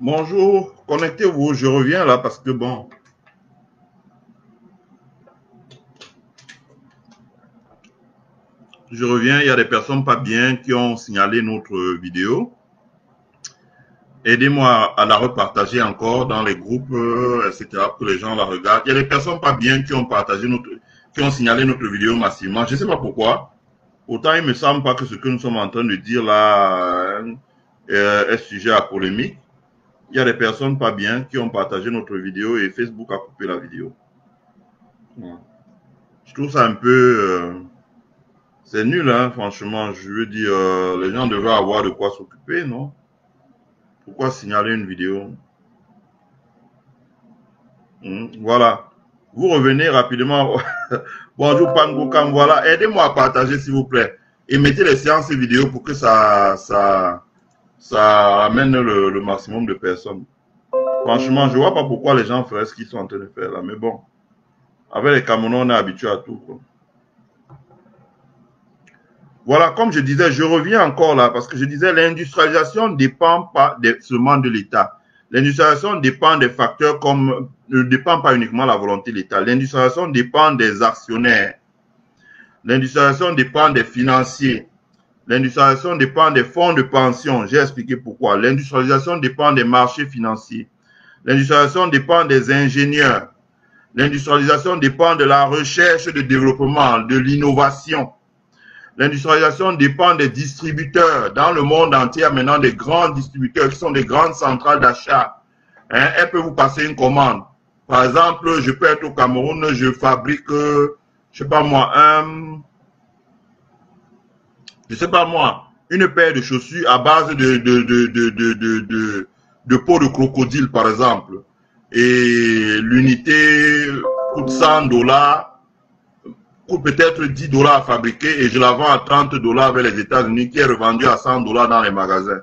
Bonjour, connectez-vous, je reviens là parce que bon, je reviens, il y a des personnes pas bien qui ont signalé notre vidéo. Aidez-moi à la repartager encore dans les groupes, etc., pour que les gens la regardent. Il y a des personnes pas bien qui ont partagé qui ont signalé notre vidéo massivement. Je ne sais pas pourquoi. Autant il me semble pas que ce que nous sommes en train de dire là est sujet à polémique. Il y a des personnes pas bien qui ont partagé notre vidéo et Facebook a coupé la vidéo. Je trouve ça un peu... c'est nul, hein, franchement. Je veux dire, les gens devraient avoir de quoi s'occuper, non? Pourquoi signaler une vidéo? Voilà. Vous revenez rapidement. Bonjour Pangokam, voilà. Aidez-moi à partager, s'il vous plaît. Et mettez les séances vidéo pour que ça amène le maximum de personnes. Franchement, je vois pas pourquoi les gens feraient ce qu'ils sont en train de faire là. Mais bon, avec les Camerounais, on est habitué à tout, quoi. Voilà, comme je disais, je reviens encore là, parce que je disais, l'industrialisation ne dépend pas seulement de l'État. L'industrialisation dépend des facteurs comme, ne dépend pas uniquement de la volonté de l'État. L'industrialisation dépend des actionnaires. L'industrialisation dépend des financiers. L'industrialisation dépend des fonds de pension. J'ai expliqué pourquoi. L'industrialisation dépend des marchés financiers. L'industrialisation dépend des ingénieurs. L'industrialisation dépend de la recherche, de développement, de l'innovation. L'industrialisation dépend des distributeurs. Dans le monde entier, il y a maintenant des grands distributeurs qui sont des grandes centrales d'achat. Hein, elles peuvent vous passer une commande. Par exemple, je peux être au Cameroun, je fabrique, je sais pas moi, une paire de chaussures à base de peau de crocodile, par exemple. Et l'unité coûte $100. Coûte peut-être $10 à fabriquer et je la vends à $30 avec les États-Unis qui est revendue à $100 dans les magasins.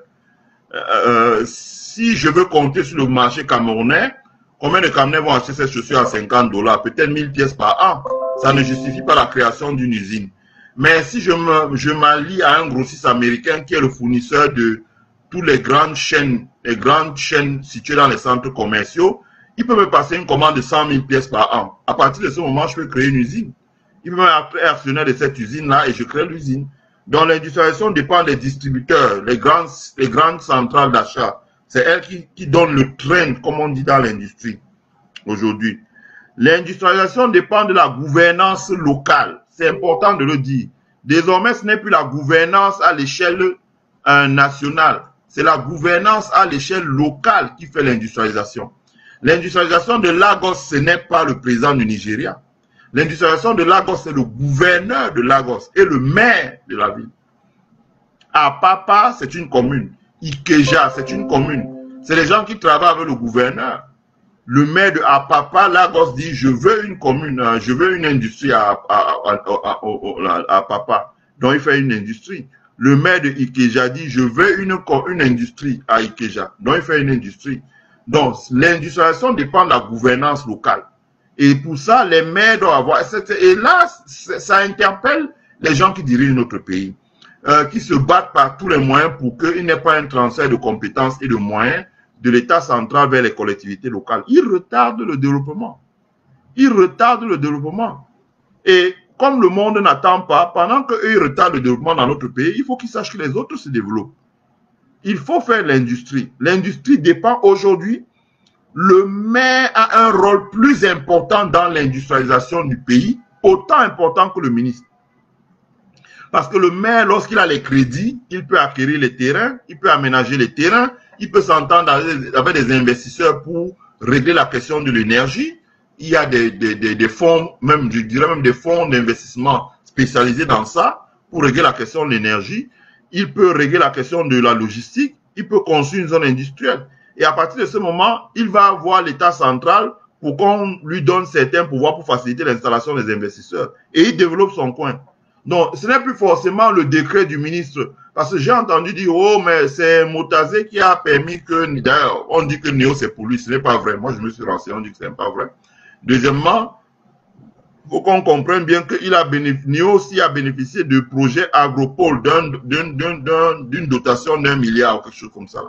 Si je veux compter sur le marché camerounais, combien de Camerounais vont acheter ces chaussures à $50? Peut-être 1000 pièces par an. Ça ne justifie pas la création d'une usine. Mais si je m'allie à un grossiste américain qui est le fournisseur de toutes les grandes chaînes situées dans les centres commerciaux, il peut me passer une commande de 100 000 pièces par an. À partir de ce moment, je peux créer une usine. Il peut m'appeler actionnaire de cette usine-là et je crée l'usine. Donc l'industrialisation dépend des distributeurs, les grandes centrales d'achat. C'est elles qui donnent le trend, comme on dit dans l'industrie aujourd'hui. L'industrialisation dépend de la gouvernance locale. C'est important de le dire. Désormais, ce n'est plus la gouvernance à l'échelle nationale. C'est la gouvernance à l'échelle locale qui fait l'industrialisation. L'industrialisation de Lagos, ce n'est pas le président du Nigeria. L'industrialisation de Lagos, c'est le gouverneur de Lagos et le maire de la ville. Apapa, c'est une commune. Ikeja, c'est une commune. C'est les gens qui travaillent avec le gouverneur. Le maire de Apapa, Lagos dit, je veux une commune, je veux une industrie à Apapa. Donc, il fait une industrie. Le maire de Ikeja dit, je veux une industrie à Ikeja. Donc, il fait une industrie. Donc, l'industrialisation dépend de la gouvernance locale. Et pour ça, les maires doivent avoir... Et là, ça interpelle les gens qui dirigent notre pays, qui se battent par tous les moyens pour qu'il n'y ait pas un transfert de compétences et de moyens de l'État central vers les collectivités locales. Ils retardent le développement. Ils retardent le développement. Et comme le monde n'attend pas, pendant qu'eux, ils retardent le développement dans notre pays, il faut qu'ils sachent que les autres se développent. Il faut faire l'industrie. L'industrie dépend aujourd'hui. Le maire a un rôle plus important dans l'industrialisation du pays, autant important que le ministre. Parce que le maire, lorsqu'il a les crédits, il peut acquérir les terrains, il peut aménager les terrains, il peut s'entendre avec des investisseurs pour régler la question de l'énergie. Il y a des fonds, même, je dirais même des fonds d'investissement spécialisés dans ça, pour régler la question de l'énergie. Il peut régler la question de la logistique, il peut construire une zone industrielle. Et à partir de ce moment, il va avoir l'État central pour qu'on lui donne certains pouvoirs pour faciliter l'installation des investisseurs. Et il développe son coin. Donc, ce n'est plus forcément le décret du ministre. Parce que j'ai entendu dire, oh, mais c'est Motazé qui a permis que, d'ailleurs, on dit que Néo c'est pour lui. Ce n'est pas vrai. Moi, je me suis renseigné, on dit que ce n'est pas vrai. Deuxièmement, il faut qu'on comprenne bien que Néo aussi a bénéficié de projets Agropole d'une dotation d'1 milliard ou quelque chose comme ça là.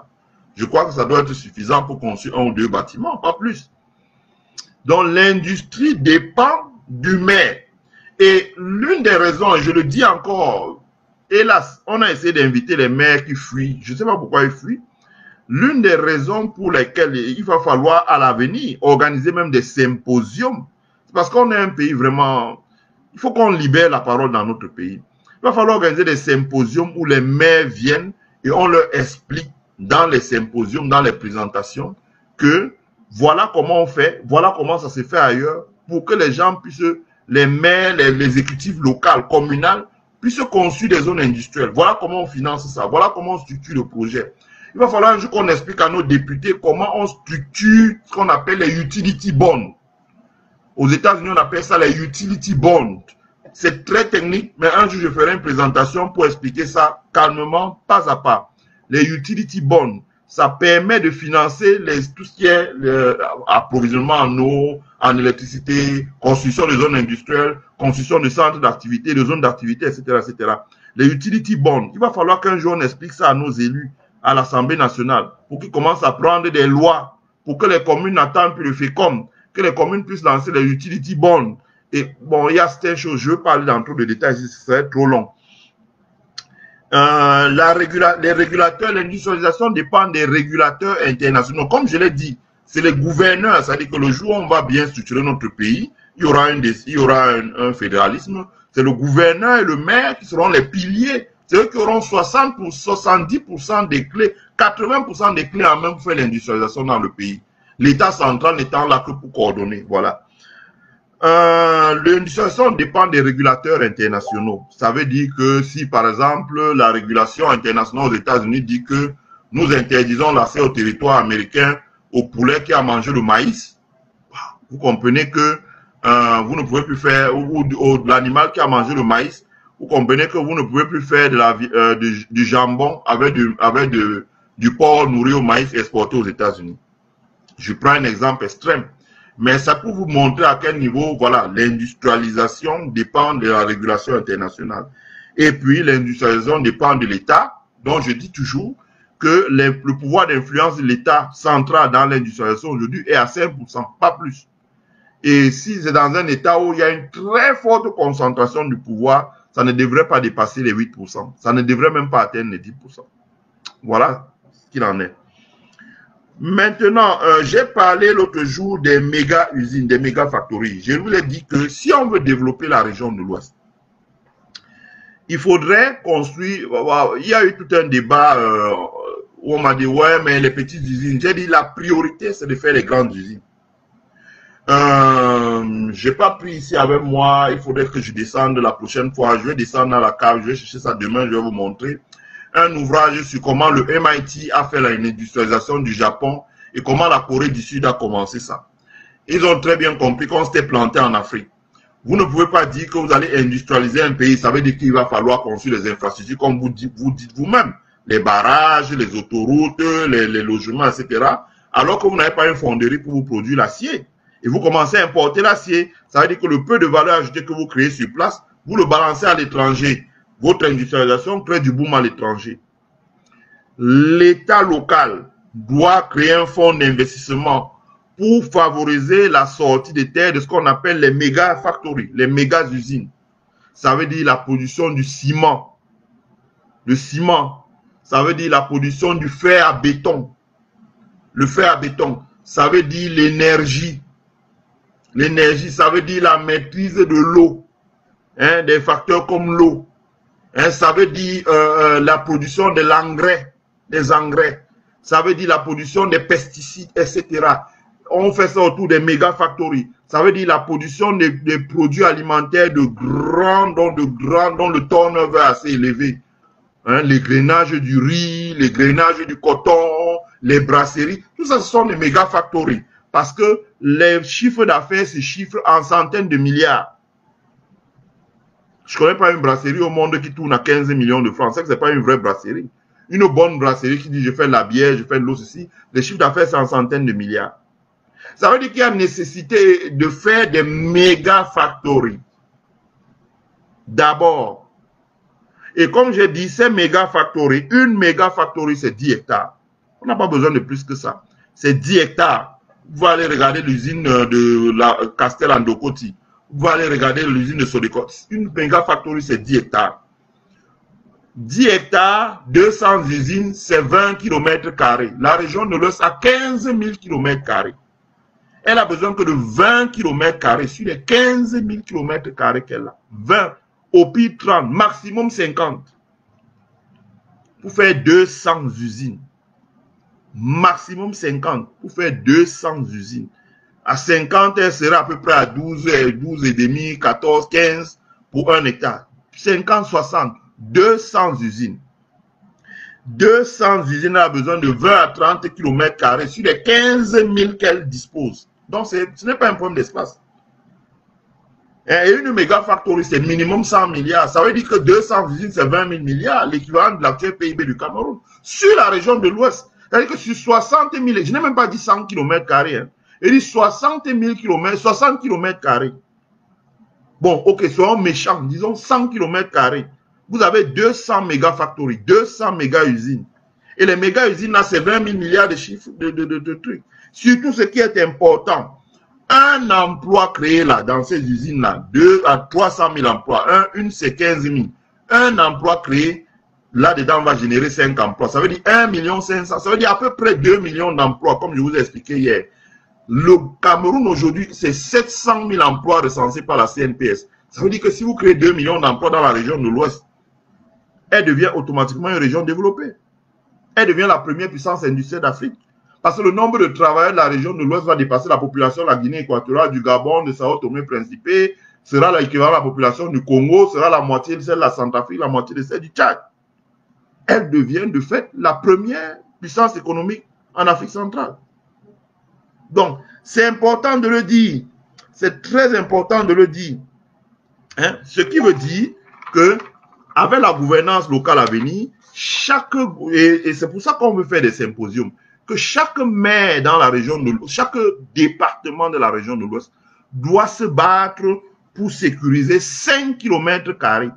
Je crois que ça doit être suffisant pour construire 1 ou 2 bâtiments, pas plus. Donc l'industrie dépend du maire. Et l'une des raisons, et je le dis encore, hélas, on a essayé d'inviter les maires qui fuient. Je ne sais pas pourquoi ils fuient. L'une des raisons pour lesquelles il va falloir à l'avenir organiser même des symposiums, c'est parce qu'on est un pays vraiment... Il faut qu'on libère la parole dans notre pays. Il va falloir organiser des symposiums où les maires viennent et on leur explique dans les symposiums, dans les présentations, que voilà comment on fait, voilà comment ça se fait ailleurs, pour que les gens puissent, les maires, les exécutifs locaux, communaux, puissent construire des zones industrielles. Voilà comment on finance ça, voilà comment on structure le projet. Il va falloir un jour qu'on explique à nos députés comment on structure ce qu'on appelle les utility bonds. Aux États-Unis, on appelle ça les utility bonds. C'est très technique, mais un jour, je ferai une présentation pour expliquer ça calmement, pas à pas. Les utility bonds, ça permet de financer tout ce qui est approvisionnement en eau, en électricité, construction de zones industrielles, construction de centres d'activité, de zones d'activité, etc., etc. Les utility bonds, il va falloir qu'un jour on explique ça à nos élus, à l'Assemblée nationale, pour qu'ils commencent à prendre des lois, pour que les communes n'attendent plus le FECOM, que les communes puissent lancer les utility bonds. Et bon, il y a certaines choses, je veux parler dans trop de détails, ce serait trop long. Les régulateurs, l'industrialisation dépend des régulateurs internationaux. Comme je l'ai dit, c'est les gouverneurs, c'est-à-dire que le jour où on va bien structurer notre pays, il y aura un fédéralisme. C'est le gouverneur et le maire qui seront les piliers. C'est eux qui auront 60 pour 70% des clés, 80% des clés en main pour faire l'industrialisation dans le pays. L'État central n'étant là que pour coordonner. Voilà. L'industrialisation dépend des régulateurs internationaux. Ça veut dire que si, par exemple, la régulation internationale aux États-Unis dit que nous interdisons l'accès au territoire américain au poulet qui a mangé le maïs, vous comprenez que vous ne pouvez plus faire, ou l'animal qui a mangé le maïs, vous comprenez que vous ne pouvez plus faire du jambon avec du porc nourri au maïs exporté aux États-Unis. Je prends un exemple extrême. Mais ça peut vous montrer à quel niveau, voilà, l'industrialisation dépend de la régulation internationale. Et puis, l'industrialisation dépend de l'État, dont je dis toujours que le pouvoir d'influence de l'État central dans l'industrialisation aujourd'hui est à 5%, pas plus. Et si c'est dans un État où il y a une très forte concentration du pouvoir, ça ne devrait pas dépasser les 8%. Ça ne devrait même pas atteindre les 10%. Voilà ce qu'il en est. Maintenant, j'ai parlé l'autre jour des méga-usines, des méga-factories. Je vous ai dit que si on veut développer la région de l'Ouest, il faudrait construire... Il y a eu tout un débat où on m'a dit, ouais, mais les petites usines. J'ai dit, la priorité, c'est de faire les grandes usines. Je n'ai pas pris ici avec moi. Il faudrait que je descende la prochaine fois. Je vais descendre dans la cave. Je vais chercher ça demain. Je vais vous montrer un ouvrage sur comment le MIT a fait l'industrialisation du Japon et comment la Corée du Sud a commencé ça. Ils ont très bien compris qu'on s'était planté en Afrique. Vous ne pouvez pas dire que vous allez industrialiser un pays, ça veut dire qu'il va falloir construire les infrastructures comme vous dites vous-même, les barrages, les autoroutes, les logements, etc. Alors que vous n'avez pas une fonderie pour vous produire l'acier. Et vous commencez à importer l'acier. Ça veut dire que le peu de valeur ajoutée que vous créez sur place, vous le balancez à l'étranger. Votre industrialisation crée du boom à l'étranger. L'État local doit créer un fonds d'investissement pour favoriser la sortie des terres de ce qu'on appelle les méga factories, les méga usines. Ça veut dire la production du ciment. Le ciment, ça veut dire la production du fer à béton. Le fer à béton, ça veut dire l'énergie. L'énergie, ça veut dire la maîtrise de l'eau, hein, des facteurs comme l'eau. Hein, ça veut dire la production de l'engrais, des engrais. Ça veut dire la production des pesticides, etc. On fait ça autour des méga factories. Ça veut dire la production des produits alimentaires dont le turnover est assez élevé. Hein, les grainages du riz, les grainages du coton, les brasseries, tout ça, ce sont des méga factories. Parce que les chiffres d'affaires se chiffrent en centaines de milliards. Je ne connais pas une brasserie au monde qui tourne à 15 millions de francs. C'est que ce n'est pas une vraie brasserie. Une bonne brasserie qui dit je fais de la bière, je fais de l'eau, ceci, les chiffres d'affaires c'est en centaines de milliards. Ça veut dire qu'il y a nécessité de faire des méga factories. D'abord. Et comme j'ai dit, ces méga factories, une méga factory c'est 10 hectares. On n'a pas besoin de plus que ça. C'est 10 hectares. Vous allez regarder l'usine de la Castel Andokoti. Vous allez regarder l'usine de Sodecot. Une méga factory, c'est 10 hectares. 10 hectares, 200 usines, c'est 20 km². La région de l'Ouest a 15 000 km². Elle a besoin que de 20 km² sur les 15 000 km² qu'elle a. 20, au pire 30, maximum 50. Pour faire 200 usines. Maximum 50 pour faire 200 usines. À 50, elle sera à peu près à 12 et demi, 14, 15 pour 1 hectare. 50, 60, 200 usines. 200 usines a besoin de 20 à 30 km² sur les 15 000 qu'elle dispose. Donc, ce n'est pas un problème d'espace. Et une méga factory, c'est minimum 100 milliards. Ça veut dire que 200 usines, c'est 20 000 milliards, l'équivalent de l'actuel PIB du Cameroun. Sur la région de l'Ouest. C'est-à-dire que sur 60 000, je n'ai même pas dit 100 km². Hein. Il dit 60 000 km, 60 km². Bon, ok, soyons méchants, disons 100 km². Vous avez 200 méga factories, 200 méga usines. Et les méga usines, là, c'est 20 000 milliards de chiffres, de trucs. Surtout ce qui est important, un emploi créé là, dans ces usines-là, 2 à 300 000 emplois. Une, c'est 15 000. Un emploi créé, là-dedans, va générer 5 emplois. Ça veut dire 1 500 000. Ça veut dire à peu près 2 millions d'emplois, comme je vous ai expliqué hier. Le Cameroun, aujourd'hui, c'est 700 000 emplois recensés par la CNPS. Ça veut dire que si vous créez 2 millions d'emplois dans la région de l'Ouest, elle devient automatiquement une région développée. Elle devient la première puissance industrielle d'Afrique. Parce que le nombre de travailleurs de la région de l'Ouest va dépasser la population de la Guinée équatoriale, du Gabon, de Sao Tomé Principe, sera l'équivalent de la population du Congo, sera la moitié de celle de la Centrafrique, la moitié de celle du Tchad. Elle devient de fait la première puissance économique en Afrique centrale. Donc, c'est important de le dire. C'est très important de le dire. Hein? Ce qui veut dire que, avec la gouvernance locale à venir, et c'est pour ça qu'on veut faire des symposiums, que chaque maire dans la région de l'Ouest, chaque département de la région de l'Ouest doit se battre pour sécuriser 5 km²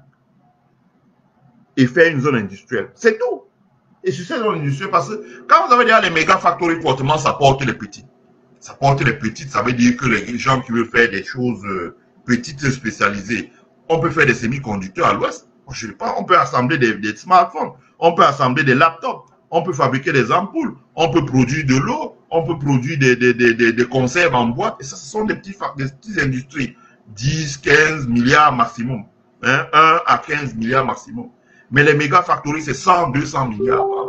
et faire une zone industrielle. C'est tout. Et sur cette zone industrielle, parce que quand vous avez déjà les méga factories fortement, ça porte les petites. Ça porte les petites, ça veut dire que les gens qui veulent faire des choses petites spécialisées, on peut faire des semi-conducteurs à l'Ouest. Je sais pas, on peut assembler des smartphones, on peut assembler des laptops, on peut fabriquer des ampoules, on peut produire de l'eau, on peut produire des conserves en boîte. Et ça, ce sont des petites industries. 10, 15 milliards maximum. Hein, 1 à 15 milliards maximum. Mais les méga factories, c'est 100, 200 milliards. Voilà.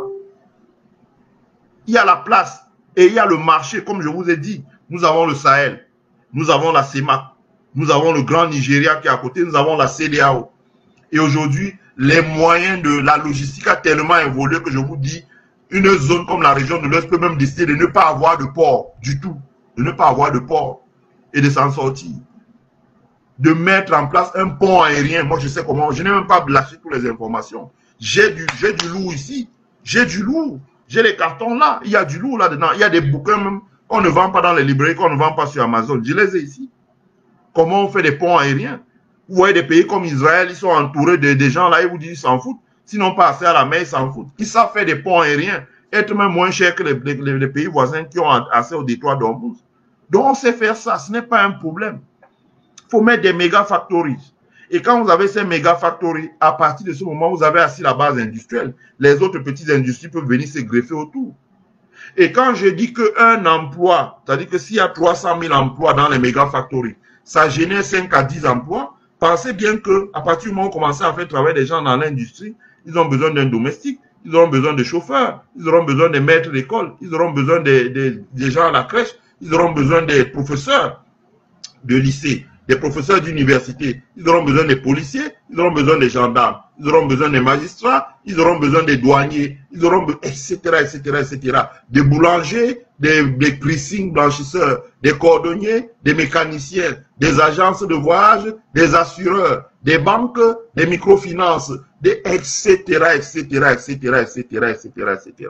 Il y a la place et il y a le marché, comme je vous ai dit. Nous avons le Sahel, nous avons la CEMAC, nous avons le Grand Nigeria qui est à côté, nous avons la CEDEAO. Et aujourd'hui, les moyens de la logistique a tellement évolué que je vous dis, une zone comme la région de l'Ouest peut même décider de ne pas avoir de port du tout, de ne pas avoir de port et de s'en sortir. De mettre en place un pont aérien. Moi, je sais comment. Je n'ai même pas lâché toutes les informations. J'ai du lourd ici. J'ai du lourd. J'ai les cartons là. Il y a du lourd là-dedans. Il y a des bouquins même qu'on ne vend pas dans les librairies, qu'on ne vend pas sur Amazon. Je les ai ici. Comment on fait des ponts aériens? Vous voyez des pays comme Israël, ils sont entourés de gens là, ils vous disent ils s'en foutent. Sinon, pas assez à la mer, ils s'en foutent. Ils savent faire des ponts aériens, être même moins cher que les pays voisins qui ont accès au détroit d'Ormuz. Donc, on sait faire ça. Ce n'est pas un problème. Il faut mettre des méga factories. Et quand vous avez ces méga factories, à partir de ce moment, vous avez assis la base industrielle. Les autres petites industries peuvent venir se greffer autour. Et quand je dis qu'un emploi, c'est-à-dire que s'il y a 300 000 emplois dans les méga factories, ça génère 5 à 10 emplois, pensez bien qu'à partir du moment où on commence à faire travailler des gens dans l'industrie, ils ont besoin d'un domestique, ils auront besoin de chauffeurs, ils auront besoin des maîtres d'école, ils auront besoin des gens à la crèche, ils auront besoin des professeurs de lycée, des professeurs d'université, ils auront besoin des policiers, ils auront besoin des gendarmes, ils auront besoin des magistrats, ils auront besoin des douaniers, ils auront besoin, etc., etc., etc., des boulangers, des pricing blanchisseurs, des cordonniers, des mécaniciens, des agences de voyage, des assureurs, des banques, des microfinances, des etc., etc., etc., etc., etc., etc.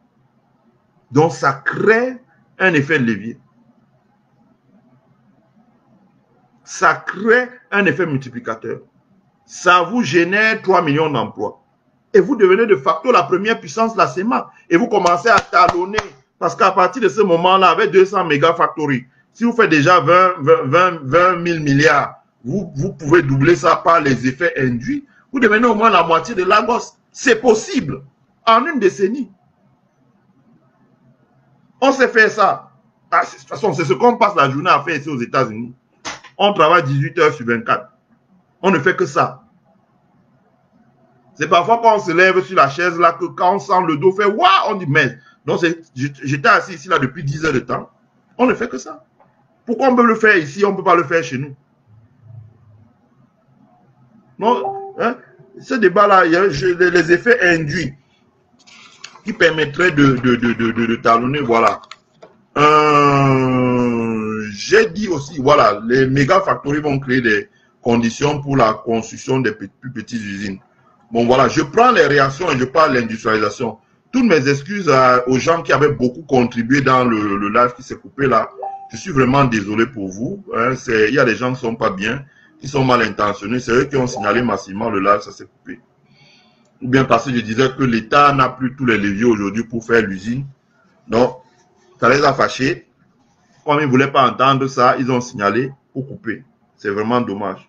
Donc, ça crée un effet de levier. Ça crée un effet multiplicateur. Ça vous génère 3 millions d'emplois. Et vous devenez de facto la première puissance de la CEMAC. Et vous commencez à talonner. Parce qu'à partir de ce moment-là, avec 200 mégafactories, si vous faites déjà 20 000 milliards, vous pouvez doubler ça par les effets induits. Vous devenez au moins la moitié de Lagos. C'est possible. En une décennie. On sait faire ça. Ah, de toute façon, c'est ce qu'on passe la journée à faire ici aux États-Unis. On travaille 18 heures sur 24. On ne fait que ça. C'est parfois quand on se lève sur la chaise là, que quand on sent le dos faire waouh, on dit mais donc j'étais assis ici là depuis 10 heures de temps. On ne fait que ça. Pourquoi on peut le faire ici, on ne peut pas le faire chez nous? Non, hein? Ce débat là, il y a les effets induits qui permettraient de talonner, voilà. J'ai dit aussi, voilà, les méga factories vont créer des conditions pour la construction des plus petites usines. Bon, voilà, je prends les réactions et je parle de l'industrialisation. Toutes mes excuses aux gens qui avaient beaucoup contribué dans le live qui s'est coupé là. Je suis vraiment désolé pour vous. Hein, il y a des gens qui ne sont pas bien, qui sont mal intentionnés. C'est eux qui ont signalé massivement le live, ça s'est coupé. Ou bien parce que je disais que l'État n'a plus tous les leviers aujourd'hui pour faire l'usine. Donc, ça les a fâchés. Comme ils ne voulaient pas entendre ça, ils ont signalé pour couper. C'est vraiment dommage.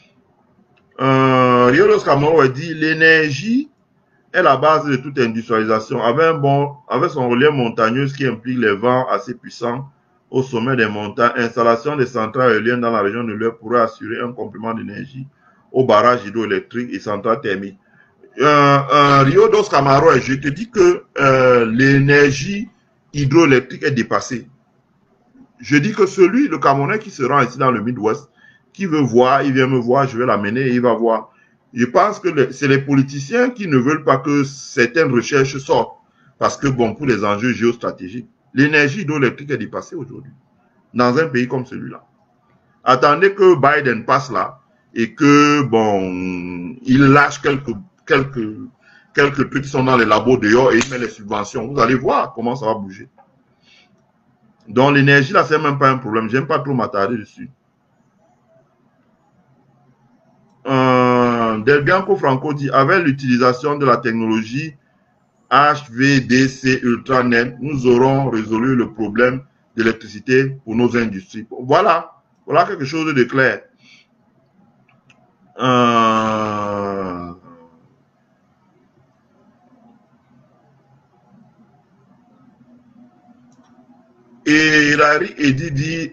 Riolos Camaro a dit l'énergie est la base de toute industrialisation. Avec son relief montagneux qui implique les vents assez puissants au sommet des montagnes, installation des centrales éoliennes dans la région de l'Ouest pourrait assurer un complément d'énergie aux barrages hydroélectriques et centrales thermiques. Riolos Camaro, je te dis que l'énergie hydroélectrique est dépassée. Je dis que le Camerounais qui se rend ici dans le Midwest, qui veut voir, il vient me voir, je vais l'amener et il va voir. Je pense que c'est les politiciens qui ne veulent pas que certaines recherches sortent. Parce que, bon, pour les enjeux géostratégiques, l'énergie hydroélectrique est dépassée aujourd'hui. Dans un pays comme celui-là. Attendez que Biden passe là et que, bon, il lâche quelques trucs qui sont dans les labos dehors et il met les subventions. Vous allez voir comment ça va bouger. Donc, l'énergie, là, c'est même pas un problème. J'aime pas trop m'attarder dessus. Delbianco Franco dit, avec l'utilisation de la technologie HVDC Ultranet, nous aurons résolu le problème d'électricité pour nos industries. Voilà quelque chose de clair. Et Hilary Eddy dit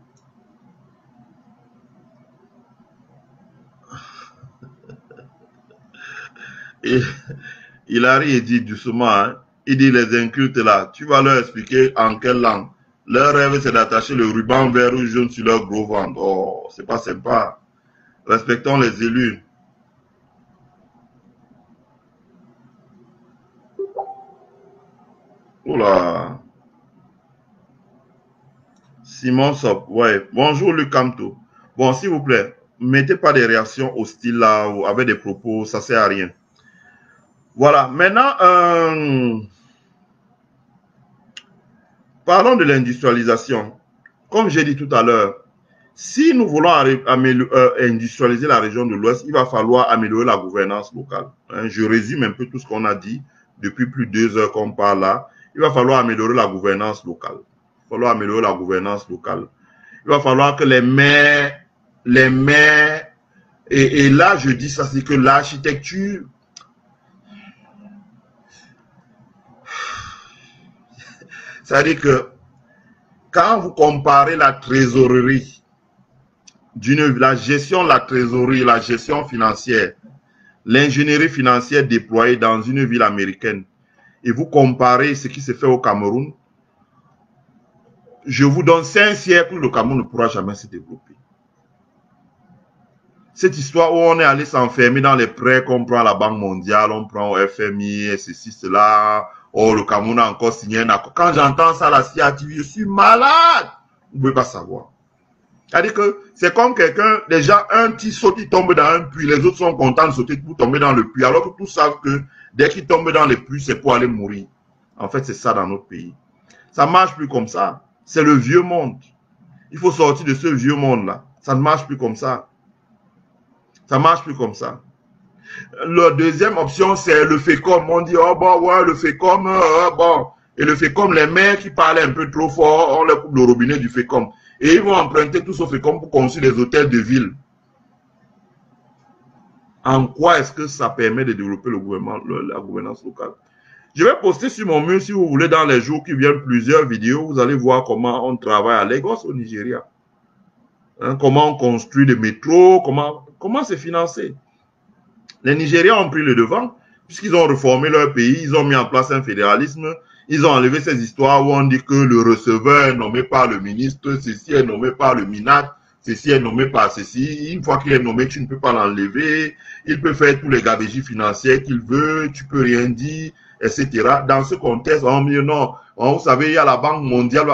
Hilary Eddy doucement, hein, il dit les incultes là, tu vas leur expliquer en quelle langue. Leur rêve c'est d'attacher le ruban vert ou jaune sur leur gros ventre. Oh, c'est pas sympa. Respectons les élus. Oula. Simon Sop, ouais. Bonjour Luc Camto. Bon, s'il vous plaît, mettez pas des réactions hostiles là ou avec des propos, ça sert à rien. Voilà, maintenant, parlons de l'industrialisation. Comme j'ai dit tout à l'heure, si nous voulons industrialiser la région de l'Ouest, il va falloir améliorer la gouvernance locale. Hein, je résume un peu tout ce qu'on a dit depuis plus de 2 heures qu'on parle là. Il va falloir améliorer la gouvernance locale. Il va falloir améliorer la gouvernance locale. Il va falloir que les maires, et là je dis ça, c'est que l'architecture, c'est-à-dire que quand vous comparez la trésorerie, la gestion de la trésorerie, la gestion financière, l'ingénierie financière déployée dans une ville américaine, et vous comparez ce qui se fait au Cameroun, je vous donne 5 siècles, le Cameroun ne pourra jamais se développer. Cette histoire où on est allé s'enfermer dans les prêts qu'on prend à la Banque mondiale, on prend au FMI, et ceci, cela, oh, le Cameroun a encore signé un accord. Quand j'entends ça, la CIATV, je suis malade. Vous ne pouvez pas savoir. C'est-à-dire que c'est comme quelqu'un, déjà, un petit saute, il tombe dans un puits, les autres sont contents de sauter pour tomber dans le puits, alors que tous savent que dès qu'ils tombent dans le puits, c'est pour aller mourir. En fait, c'est ça dans notre pays. Ça ne marche plus comme ça. C'est le vieux monde. Il faut sortir de ce vieux monde-là. Ça ne marche plus comme ça. Ça ne marche plus comme ça. La deuxième option, c'est le FECOM. On dit, oh bon, ouais, le FECOM, bon. Et le FECOM, les maires qui parlaient un peu trop fort, on leur coupe le robinet du FECOM. Et ils vont emprunter tout ce FECOM pour construire des hôtels de ville. En quoi est-ce que ça permet de développer le gouvernement, la gouvernance locale? Je vais poster sur mon mur, si vous voulez, dans les jours qui viennent, plusieurs vidéos. Vous allez voir comment on travaille à Lagos, au Nigeria. Hein, comment on construit des métros, comment c'est financé. Les Nigériens ont pris le devant, puisqu'ils ont reformé leur pays, ils ont mis en place un fédéralisme, ils ont enlevé ces histoires où on dit que le receveur est nommé par le ministre, ceci est nommé par le MINAC, ceci est nommé par ceci. Une fois qu'il est nommé, tu ne peux pas l'enlever. Il peut faire tous les gabégies financiers qu'il veut, tu peux rien dire, etc. Dans ce contexte, on dit non, vous savez, il y a la Banque mondiale.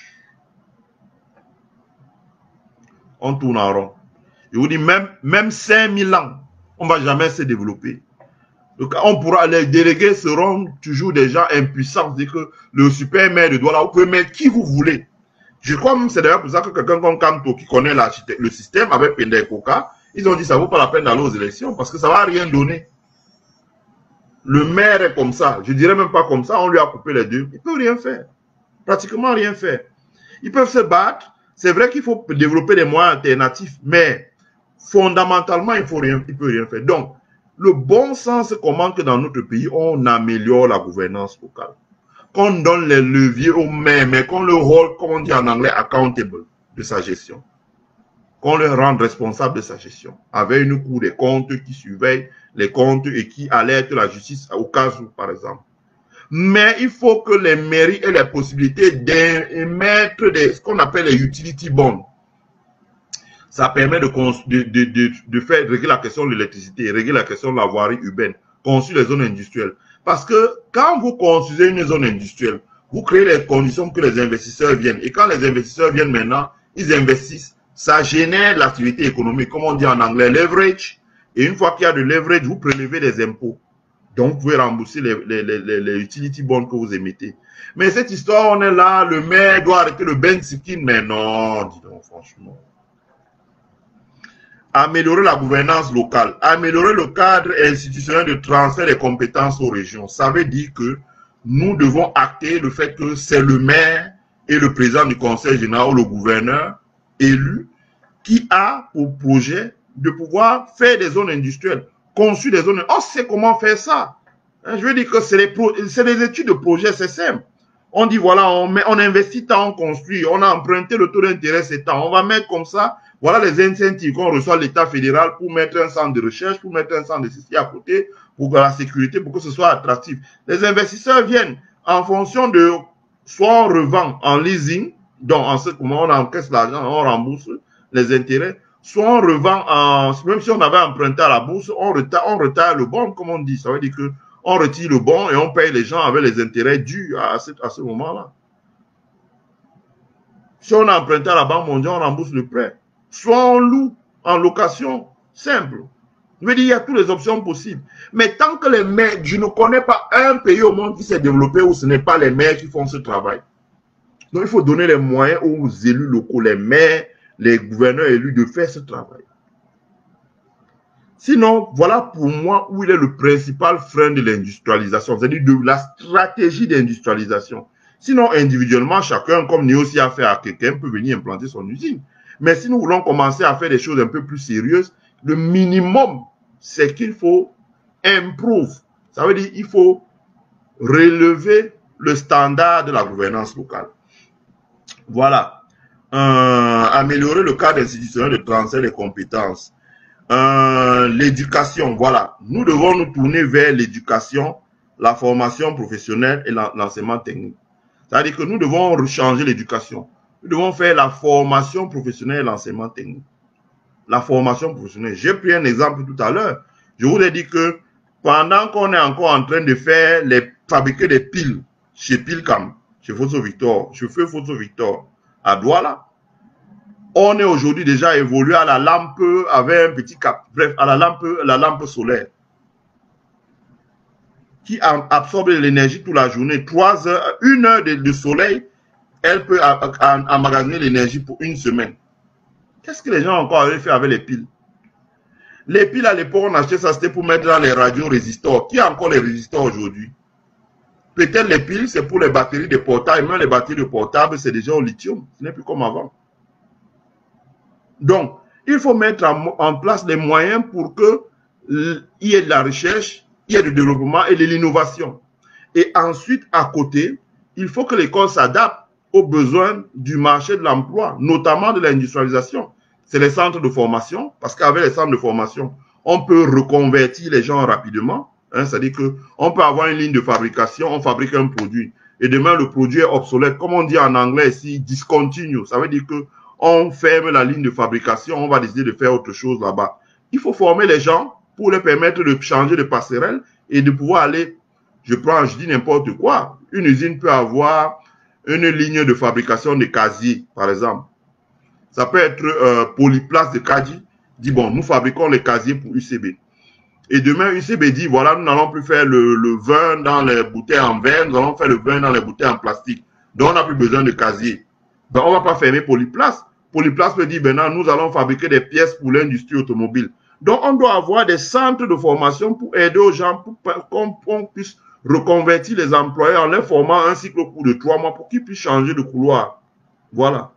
On tourne en rond. Je vous dis, même 5000 ans, on ne va jamais se développer. Donc, on pourra, les délégués seront toujours des gens impuissants. C'est que le super maire de Douala, vous pouvez mettre qui vous voulez. Je crois même, c'est d'ailleurs pour ça que quelqu'un comme Kamto, qui connaît le système avec Pende Koka, ils ont dit ça ne vaut pas la peine d'aller aux élections parce que ça ne va rien donner. Le maire est comme ça. Je dirais même pas comme ça, on lui a coupé les deux. Il ne peut rien faire. Pratiquement rien faire. Ils peuvent se battre. C'est vrai qu'il faut développer des moyens alternatifs, mais fondamentalement, il ne peut rien faire. Donc, le bon sens commande que dans notre pays, on améliore la gouvernance locale. Qu'on donne les leviers aux maires, mais qu'on le rôle, comme on dit en anglais, accountable de sa gestion. Qu'on le rende responsable de sa gestion. Avec une cour des comptes qui surveille les comptes et qui alerte la justice au cas où, par exemple. Mais il faut que les mairies aient la possibilité d'émettre ce qu'on appelle les utility bonds. Ça permet de faire régler la question de l'électricité, régler la question de la voirie urbaine, construire les zones industrielles. Parce que quand vous construisez une zone industrielle, vous créez les conditions pour que les investisseurs viennent. Et quand les investisseurs viennent maintenant, ils investissent. Ça génère l'activité économique, comme on dit en anglais, leverage. Et une fois qu'il y a de leverage, vous prélevez des impôts. Donc, vous pouvez rembourser les utility bonds que vous émettez. Mais cette histoire, on est là, le maire doit arrêter le Ben Sikin. Mais non, dis donc, franchement. Améliorer la gouvernance locale, améliorer le cadre institutionnel de transfert des compétences aux régions. Ça veut dire que nous devons acter le fait que c'est le maire et le président du conseil général ou le gouverneur élu qui a pour projet de pouvoir faire des zones industrielles, construire des zones. On sait comment faire ça. Je veux dire que c'est des études de projet, c'est simple. On dit voilà, on investit tant, on construit, on a emprunté le taux d'intérêt, c'est tant. On va mettre comme ça. Voilà les incentives qu'on reçoit de l'État fédéral pour mettre un centre de recherche, pour mettre un centre de ceci à côté, pour la sécurité, pour que ce soit attractif. Les investisseurs viennent en fonction de, soit on revend en leasing, donc en ce moment on encaisse l'argent, on rembourse les intérêts, soit on revend même si on avait emprunté à la bourse, on retire le bon, comme on dit. Ça veut dire que on retire le bon et on paye les gens avec les intérêts dus à ce moment-là. Si on a emprunté à la Banque mondiale, on rembourse le prêt. Soit on loue en location, simple. Je veux dire, il y a toutes les options possibles. Mais tant que les maires, je ne connais pas un pays au monde qui s'est développé où ce n'est pas les maires qui font ce travail. Donc il faut donner les moyens aux élus locaux, les maires, les gouverneurs élus de faire ce travail. Sinon, voilà pour moi où il est le principal frein de l'industrialisation, c'est-à-dire de la stratégie d'industrialisation. Sinon, individuellement, chacun, comme Néosi a fait à quelqu'un, peut venir implanter son usine. Mais si nous voulons commencer à faire des choses un peu plus sérieuses, le minimum, c'est qu'il faut improve. Ça veut dire qu'il faut relever le standard de la gouvernance locale. Voilà. Améliorer le cadre institutionnel de transfert des compétences. L'éducation, voilà. Nous devons nous tourner vers l'éducation, la formation professionnelle et l'enseignement technique. C'est-à-dire que nous devons changer l'éducation. Nous devons faire la formation professionnelle et l'enseignement technique. La formation professionnelle. J'ai pris un exemple tout à l'heure. Je vous ai dit que pendant qu'on est encore en train de fabriquer des piles chez Pilcam, chez Fosso Victor, chez Feu Fosso Victor, à Douala, on est aujourd'hui déjà évolué à la lampe avec un petit cap, bref, à la lampe solaire qui absorbe l'énergie toute la journée. 3 heures, 1 heure de soleil, elle peut emmagasiner l'énergie pour une semaine. Qu'est-ce que les gens ont encore fait avec les piles? Les piles à l'époque, on achetait ça, c'était pour mettre dans les radios résistors. Qui a encore les résistors aujourd'hui? Peut-être les piles, c'est pour les batteries de portables. Même les batteries de portables, c'est déjà au lithium. Ce n'est plus comme avant. Donc, il faut mettre en place les moyens pour qu'il y ait de la recherche, il y ait du développement et de l'innovation. Et ensuite, à côté, il faut que l'école s'adapte aux besoins du marché de l'emploi, notamment de l'industrialisation. C'est les centres de formation, parce qu'avec les centres de formation, on peut reconvertir les gens rapidement. Hein, c'est-à-dire qu'on peut avoir une ligne de fabrication, on fabrique un produit, et demain le produit est obsolète. Comme on dit en anglais ici, discontinue. Ça veut dire qu'on ferme la ligne de fabrication, on va décider de faire autre chose là-bas. Il faut former les gens pour leur permettre de changer de passerelle et de pouvoir aller, je dis n'importe quoi. Une usine peut avoir une ligne de fabrication de casiers, par exemple. Ça peut être Polyplace de Kadi, dit bon, nous fabriquons les casiers pour UCB. Et demain, UCB dit, voilà, nous n'allons plus faire le vin dans les bouteilles en verre, nous allons faire le vin dans les bouteilles en plastique. Donc, on n'a plus besoin de casier. Ben, on ne va pas fermer Polyplace. Polyplace peut dire, maintenant, nous allons fabriquer des pièces pour l'industrie automobile. Donc, on doit avoir des centres de formation pour aider aux gens, pour qu'on puisse reconvertir les employés en leur formant un cycle au cours de 3 mois pour qu'ils puissent changer de couloir. Voilà.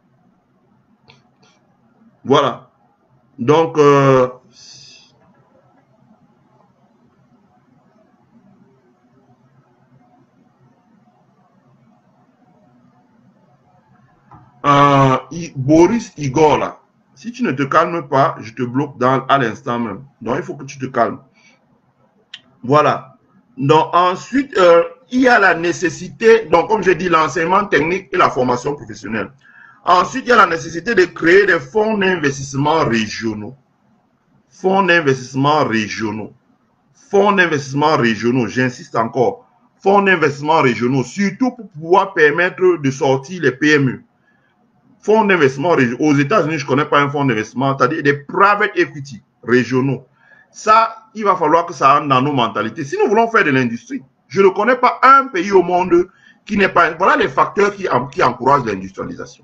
Voilà. Donc, Boris Igor, là, si tu ne te calmes pas, je te bloque à l'instant même. Donc, il faut que tu te calmes. Voilà. Donc, ensuite, il y a la nécessité, donc, comme j'ai dit, l'enseignement technique et la formation professionnelle. Ensuite, il y a la nécessité de créer des fonds d'investissement régionaux. Fonds d'investissement régionaux. Fonds d'investissement régionaux, j'insiste encore. Fonds d'investissement régionaux, surtout pour pouvoir permettre de sortir les PME. Fonds d'investissement régionaux. Aux États-Unis, je ne connais pas un fonds d'investissement, c'est-à-dire des private equity régionaux. Ça, il va falloir que ça entre dans nos mentalités. Si nous voulons faire de l'industrie, je ne connais pas un pays au monde qui n'est pas... Voilà les facteurs qui encouragent l'industrialisation.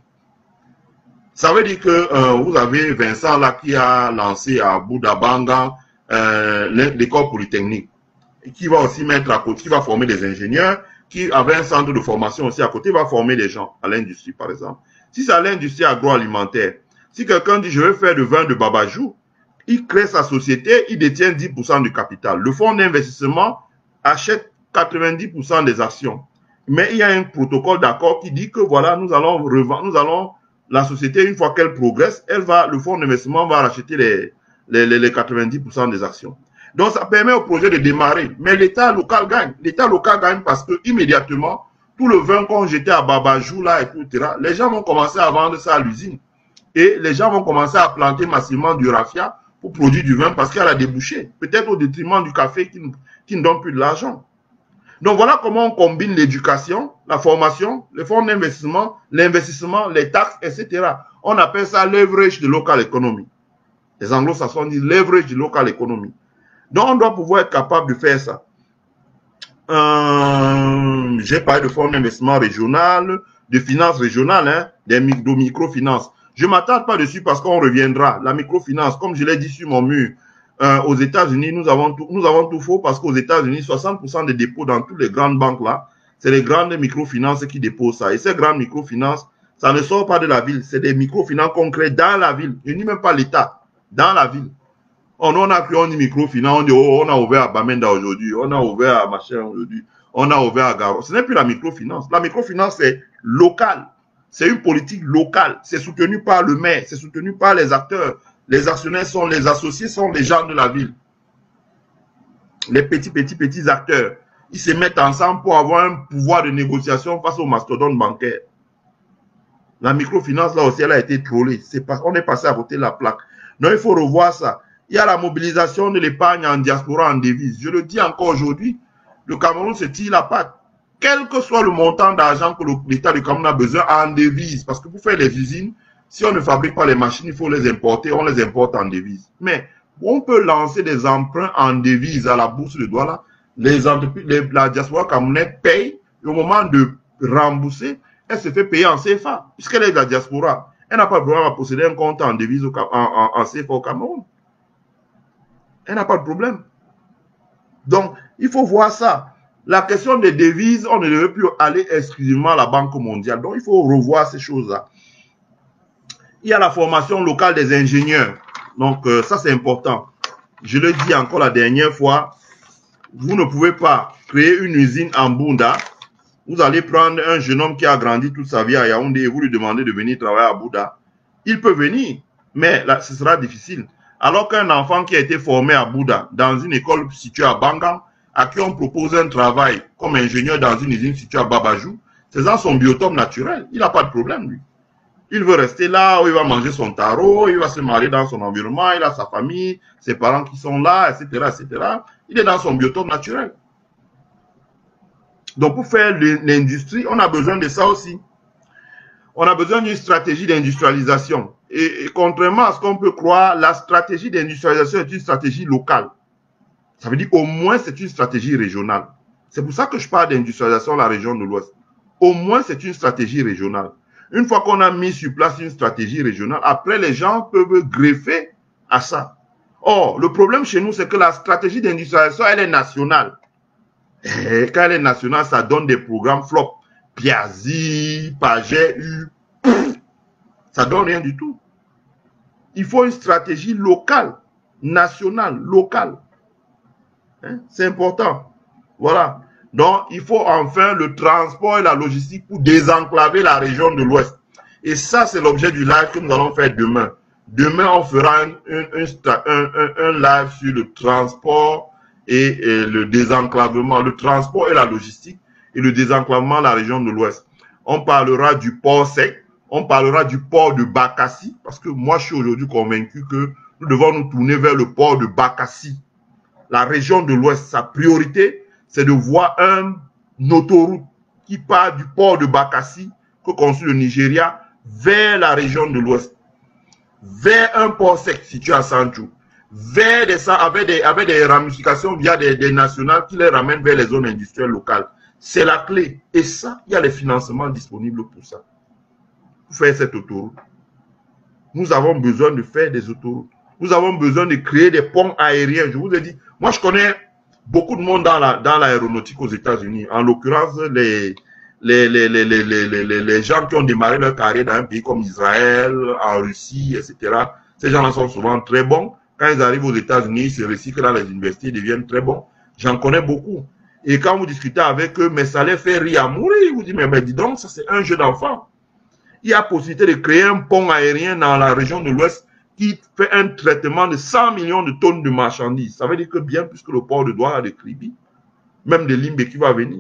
Ça veut dire que vous avez Vincent là qui a lancé à Boudabanga l'école polytechnique, et qui va aussi mettre à côté, qui va former des ingénieurs, qui avait un centre de formation aussi à côté, va former des gens à l'industrie par exemple. Si c'est à l'industrie agroalimentaire, si quelqu'un dit je veux faire le vin de Babajou, il crée sa société, il détient 10% du capital. Le fonds d'investissement achète 90% des actions. Mais il y a un protocole d'accord qui dit que voilà, nous allons revendre, la société, une fois qu'elle progresse, le fonds d'investissement va racheter les 90% des actions. Donc, ça permet au projet de démarrer. Mais l'État local gagne. L'État local gagne parce que immédiatement, tout le vin qu'on jetait à Babajou, là, etc., les gens vont commencer à vendre ça à l'usine. Et les gens vont commencer à planter massivement du raffia pour produire du vin parce qu'il y a la débouchée. Peut-être au détriment du café qui ne donne plus de l'argent. Donc, voilà comment on combine l'éducation, la formation, les fonds d'investissement, l'investissement, les taxes, etc. On appelle ça leverage de local economy. Les anglo-saxons disent leverage de local economy. Donc, on doit pouvoir être capable de faire ça. J'ai parlé de fonds d'investissement régional, de finances régionales, hein, de microfinances. Je ne m'attarde pas dessus parce qu'on reviendra. La microfinance, comme je l'ai dit sur mon mur, aux États-Unis, nous avons tout faux parce qu'aux États-Unis, 60% des dépôts dans toutes les grandes banques là, c'est les grandes microfinances qui déposent ça. Et ces grandes microfinances, ça ne sort pas de la ville. C'est des microfinances concrètes dans la ville. Je ne dis même pas l'État, dans la ville. On a pris, on dit microfinance, on dit, oh, on a ouvert à Bamenda aujourd'hui, on a ouvert à machin aujourd'hui, on a ouvert à Garo. Ce n'est plus la microfinance. La microfinance, c'est local. C'est une politique locale. C'est soutenu par le maire, c'est soutenu par les acteurs. Les actionnaires sont les associés, sont les gens de la ville. Les petits acteurs. Ils se mettent ensemble pour avoir un pouvoir de négociation face aux mastodontes bancaires. La microfinance, là aussi, elle a été trollée. On est passé à côté de la plaque. Donc, il faut revoir ça. Il y a la mobilisation de l'épargne en diaspora, en devise. Je le dis encore aujourd'hui, le Cameroun se tire la patte. Quel que soit le montant d'argent que l'État du Cameroun a besoin en devise. Parce que pour faire les usines, si on ne fabrique pas les machines, il faut les importer, on les importe en devises. Mais on peut lancer des emprunts en devises à la bourse de Douala. Les entreprises, la diaspora camerounaise paye, et au moment de rembourser, elle se fait payer en CFA, puisqu'elle est de la diaspora. Elle n'a pas le problème à posséder un compte en devise en CFA au Cameroun. Elle n'a pas de problème. Donc, il faut voir ça. La question des devises, on ne devait plus aller exclusivement à la Banque mondiale. Donc, il faut revoir ces choses-là. Il y a la formation locale des ingénieurs. Donc, ça, c'est important. Je le dis encore la dernière fois, vous ne pouvez pas créer une usine en Bunda. Vous allez prendre un jeune homme qui a grandi toute sa vie à Yaoundé et vous lui demandez de venir travailler à Bouddha. Il peut venir, mais là, ce sera difficile. Alors qu'un enfant qui a été formé à Bouddha, dans une école située à Bangang, à qui on propose un travail comme ingénieur dans une usine située à Babajou, c'est dans son biotope naturel. Il n'a pas de problème, lui. Il veut rester là où il va manger son taro, il va se marier dans son environnement, il a sa famille, ses parents qui sont là, etc., etc. Il est dans son biotope naturel. Donc, pour faire l'industrie, on a besoin de ça aussi. On a besoin d'une stratégie d'industrialisation. Et contrairement à ce qu'on peut croire, la stratégie d'industrialisation est une stratégie locale. Ça veut dire au moins c'est une stratégie régionale. C'est pour ça que je parle d'industrialisation dans la région de l'Ouest. Au moins c'est une stratégie régionale. Une fois qu'on a mis sur place une stratégie régionale, après les gens peuvent greffer à ça. Or, le problème chez nous, c'est que la stratégie d'industrialisation, elle est nationale. Et quand elle est nationale, ça donne des programmes flop. Piazzi, Paget, ça donne rien du tout. Il faut une stratégie locale, nationale, locale. Hein? C'est important. Voilà. Donc, il faut enfin le transport et la logistique pour désenclaver la région de l'Ouest. Et ça, c'est l'objet du live que nous allons faire demain. Demain, on fera un live sur le transport et le désenclavement, le transport et la logistique et le désenclavement de la région de l'Ouest. On parlera du port sec, on parlera du port de Bakassi, parce que moi, je suis aujourd'hui convaincu que nous devons nous tourner vers le port de Bakassi. La région de l'Ouest, sa priorité, c'est de voir un autoroute qui part du port de Bakassi, que construit le Nigeria, vers la région de l'Ouest, vers un port sec situé à Sanchou, vers avec des ramifications via des nationales qui les ramènent vers les zones industrielles locales. C'est la clé. Et ça, il y a les financements disponibles pour ça. Pour faire cette autoroute. Nous avons besoin de faire des autoroutes. Nous avons besoin de créer des ponts aériens. Je vous ai dit, moi je connais beaucoup de monde dans l'aéronautique aux États-Unis. En l'occurrence, les gens qui ont démarré leur carrière dans un pays comme Israël, en Russie, etc. Ces gens-là sont souvent très bons. Quand ils arrivent aux États-Unis, ils se recyclent dans les universités, ils deviennent très bons. J'en connais beaucoup. Et quand vous discutez avec eux, mais ça les fait rire à mourir. Ils vous disent, mais dis donc, ça c'est un jeu d'enfant. Il y a possibilité de créer un pont aérien dans la région de l'Ouest qui fait un traitement de 100 millions de tonnes de marchandises. Ça veut dire que bien plus que le port de Douala, de Kribi, même de Limbe qui va venir.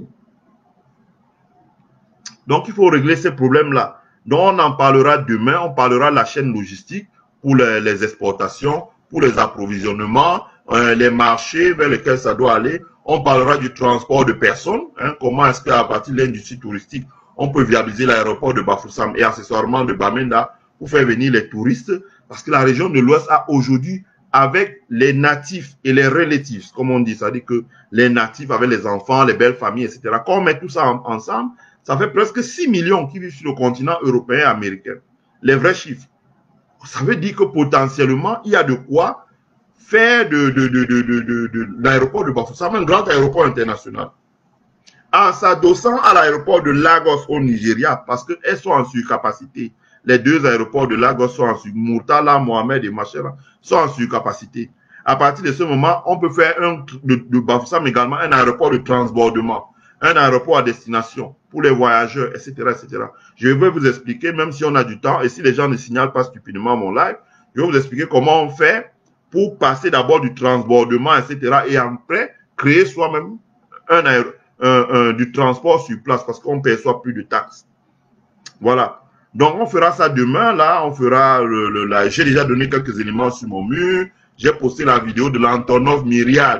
Donc, il faut régler ces problèmes-là. Donc, on en parlera demain. On parlera de la chaîne logistique pour les exportations, pour les approvisionnements, les marchés vers lesquels ça doit aller. On parlera du transport de personnes. Hein, comment est-ce qu'à partir de l'industrie touristique, on peut viabiliser l'aéroport de Bafoussam et accessoirement de Bamenda pour faire venir les touristes. Parce que la région de l'Ouest a aujourd'hui, avec les natifs et les relatifs, comme on dit, c'est-à-dire que les natifs avec les enfants, les belles familles, etc. Quand on met tout ça ensemble, ça fait presque 6 millions qui vivent sur le continent européen et américain. Les vrais chiffres. Ça veut dire que potentiellement, il y a de quoi faire de l'aéroport de Bafoussam un grand aéroport international. En s'adossant à l'aéroport de Lagos au Nigeria, parce qu'elles sont en surcapacité. Les deux aéroports de Lagos sont en surcapacité. Murtala, Mohamed et Machera sont en surcapacité. À partir de ce moment, on peut faire de Bafoussam également un aéroport de transbordement, un aéroport à destination pour les voyageurs, etc., etc. Je vais vous expliquer, même si on a du temps, et si les gens ne signalent pas stupidement mon live, je vais vous expliquer comment on fait pour passer d'abord du transbordement, etc., et après, créer soi-même du transport sur place, parce qu'on ne perçoit plus de taxes. Voilà. Donc, on fera ça demain, là, on fera j'ai déjà donné quelques éléments sur mon mur. J'ai posté la vidéo de l'Antonov Myriad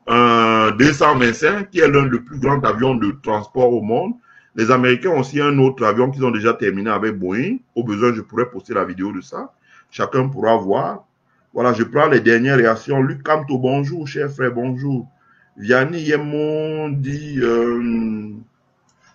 225, qui est l'un des plus grands avions de transport au monde. Les Américains ont aussi un autre avion qu'ils ont déjà terminé avec Boeing. Au besoin, je pourrais poster la vidéo de ça. Chacun pourra voir. Voilà, je prends les dernières réactions. Luc Camto, bonjour, cher frère, bonjour. Vianney Yemon dit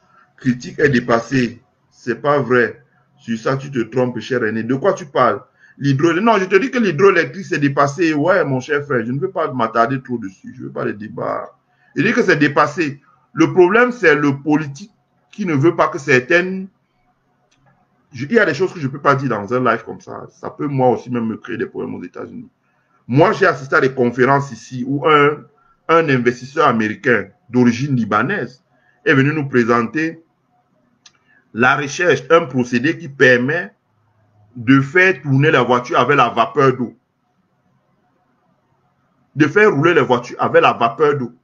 critique est dépassée. C'est pas vrai. Sur ça, tu te trompes, cher aîné. De quoi tu parles? Non, je te dis que l'hydroélectrique c'est dépassé. Ouais, mon cher frère, je ne veux pas m'attarder trop dessus. Je ne veux pas les débats. Je dis que c'est dépassé. Le problème, c'est le politique qui ne veut pas que certaines... Il y a des choses que je ne peux pas dire dans un live comme ça. Ça peut moi aussi même me créer des problèmes aux États-Unis. Moi, j'ai assisté à des conférences ici où un investisseur américain d'origine libanaise est venu nous présenter la recherche, un procédé qui permet de faire tourner la voiture avec la vapeur d'eau. De faire rouler les voitures avec la vapeur d'eau.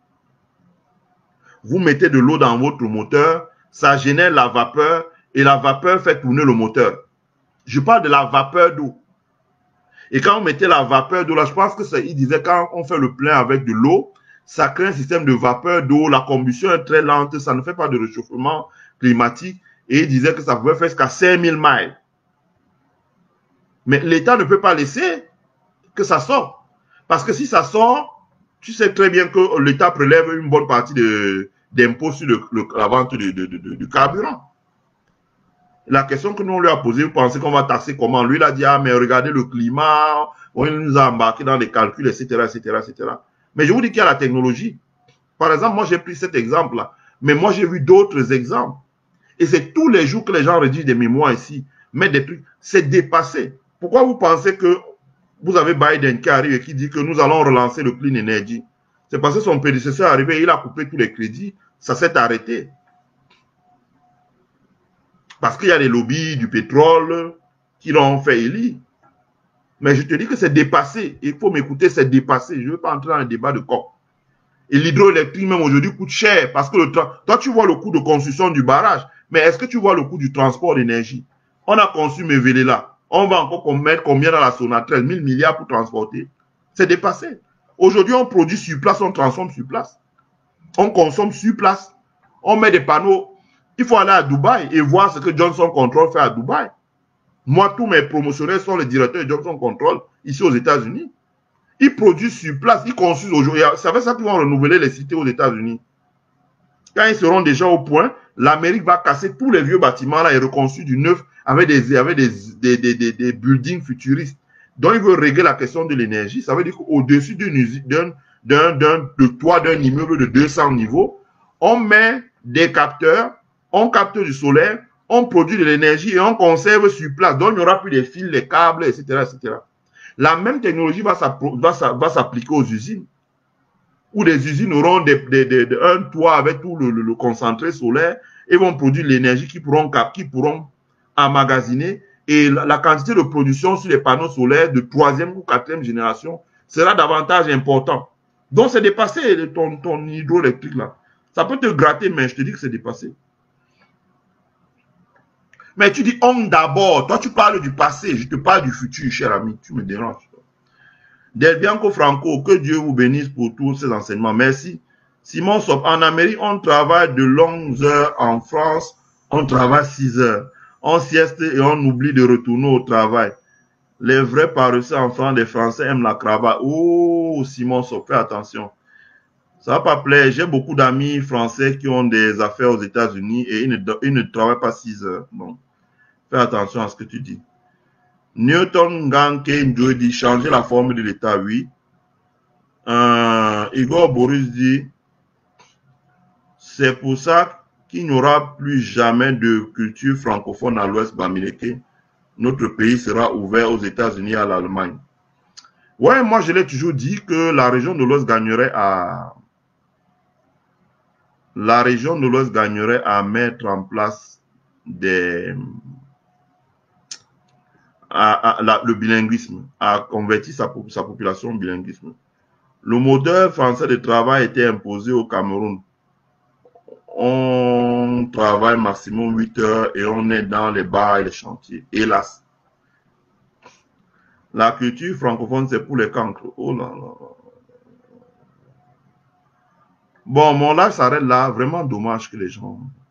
Vous mettez de l'eau dans votre moteur, ça génère la vapeur et la vapeur fait tourner le moteur. Je parle de la vapeur d'eau. Et quand on mettait la vapeur d'eau, là, je pense que ça, il disait quand on fait le plein avec de l'eau, ça crée un système de vapeur d'eau, la combustion est très lente, ça ne fait pas de réchauffement climatique. Et il disait que ça pouvait faire jusqu'à 5000 miles. Mais l'État ne peut pas laisser que ça sorte. Parce que si ça sort, tu sais très bien que l'État prélève une bonne partie d'impôts sur la vente du carburant. La question que nous on lui a posée, vous pensez qu'on va taxer comment? Lui, il a dit, ah, mais regardez le climat, on nous a embarqué dans les calculs, etc., etc., etc. Mais je vous dis qu'il y a la technologie. Par exemple, moi, j'ai pris cet exemple-là. Mais moi, j'ai vu d'autres exemples. Et c'est tous les jours que les gens rédigent des mémoires ici, mettent des trucs. C'est dépassé. Pourquoi vous pensez que vous avez Biden qui arrive et qui dit que nous allons relancer le clean energy? C'est parce que son prédécesseur est arrivé, il a coupé tous les crédits, ça s'est arrêté. Parce qu'il y a les lobbies du pétrole qui l'ont fait élire. Mais je te dis que c'est dépassé. Il faut m'écouter, c'est dépassé. Je ne veux pas entrer dans le débat de corps. Et l'hydroélectrique, même aujourd'hui, coûte cher. Parce que toi, tu vois le coût de construction du barrage. Mais est-ce que tu vois le coût du transport d'énergie? On a conçu Mevele-là. On va encore mettre combien dans la Sonatrach? 1000 milliards pour transporter. C'est dépassé. Aujourd'hui, on produit sur place, on transforme sur place. On consomme sur place. On met des panneaux. Il faut aller à Dubaï et voir ce que Johnson Control fait à Dubaï. Moi, tous mes promotionnaires sont les directeurs de Johnson Control ici aux États-Unis. Ils produisent sur place, ils construisent aujourd'hui. C'est avec ça qu'ils vont renouveler les cités aux États-Unis. Quand ils seront déjà au point, l'Amérique va casser tous les vieux bâtiments là et reconstruire du neuf avec des buildings futuristes. Donc, ils veulent régler la question de l'énergie. Ça veut dire qu'au-dessus de toit d'un immeuble de 200 niveaux, on met des capteurs, on capte du solaire, on produit de l'énergie et on conserve sur place. Donc, il n'y aura plus les fils, les câbles, etc., etc. La même technologie va s'appliquer aux usines. Où des usines auront un toit avec tout le concentré solaire et vont produire l'énergie qui pourront emmagasiner. Et la quantité de production sur les panneaux solaires de 3e ou 4e génération sera davantage important. Donc, c'est dépassé ton hydroélectrique là. Ça peut te gratter, mais je te dis que c'est dépassé. Mais tu dis on d'abord. Toi, tu parles du passé. Je te parle du futur, cher ami. Tu me déranges. Del Bianco Franco, que Dieu vous bénisse pour tous ces enseignements. Merci. Simon Sop, en Amérique, on travaille de longues heures. En France, on travaille 6 heures. On sieste et on oublie de retourner au travail. Les vrais paresseux en France, les Français aiment la cravate. Oh, Simon Sop, fais attention. Ça va pas plaire. J'ai beaucoup d'amis français qui ont des affaires aux États-Unis et ils ne travaillent pas 6 heures. Bon, fais attention à ce que tu dis. Newton Ganke Njoy dit changer la forme de l'État, oui. Igor Boris dit c'est pour ça qu'il n'y aura plus jamais de culture francophone à l'Ouest Bamileke. Notre pays sera ouvert aux États-Unis et à l'Allemagne. Ouais, moi je l'ai toujours dit que la région de l'Ouest gagnerait à mettre en place le bilinguisme, à convertir sa population au bilinguisme. Le modèle français de travail était imposé au Cameroun. On travaille maximum 8 heures et on est dans les bars et les chantiers. Hélas. La culture francophone, c'est pour les cancres. Oh là là. Bon, mon live s'arrête là. Vraiment dommage que les gens...